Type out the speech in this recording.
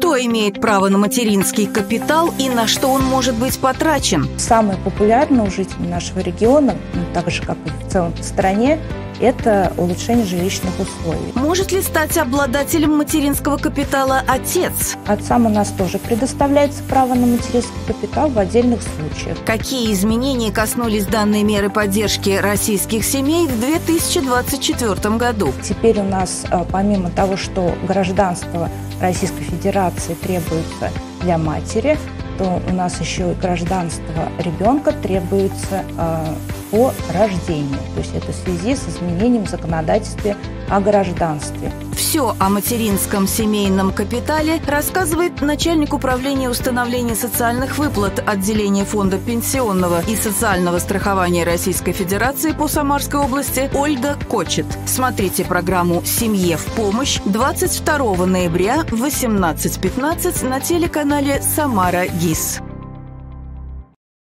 Кто имеет право на материнский капитал и на что он может быть потрачен? Самое популярное у жителей нашего региона, так же, как и в целом по стране, это улучшение жилищных условий. Может ли стать обладателем материнского капитала отец? Отцам у нас тоже предоставляется право на материнский капитал в отдельных случаях. Какие изменения коснулись данной меры поддержки российских семей в 2024 году? Теперь у нас, помимо того, что гражданство Российской Федерации требуется для матери, то у нас еще и гражданство ребенка требуется по рождению. То есть это в связи с изменением в законодательстве о гражданстве. Все о материнском семейном капитале рассказывает начальник управления установления социальных выплат отделения Фонда пенсионного и социального страхования Российской Федерации по Самарской области Ольга Кочет. Смотрите программу «Семье в помощь» 22 ноября в 18:15 на телеканале «Самара ГИС».